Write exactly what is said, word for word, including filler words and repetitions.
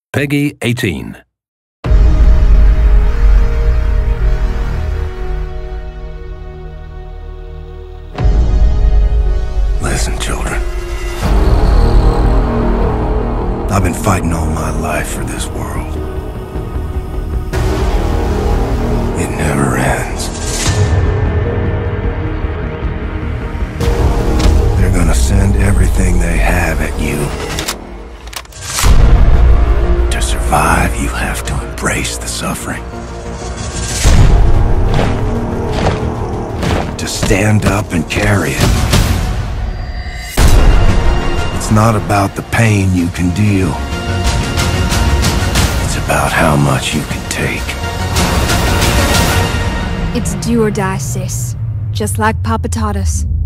Peggy eighteen. Listen, children. I've been fighting all my life for this world. It never ends. They're gonna send everything they have at you. To survive, you have to embrace the suffering. To stand up and carry it. It's not about the pain you can deal. It's about how much you can take. It's do or die, sis. Just like Papa taught us.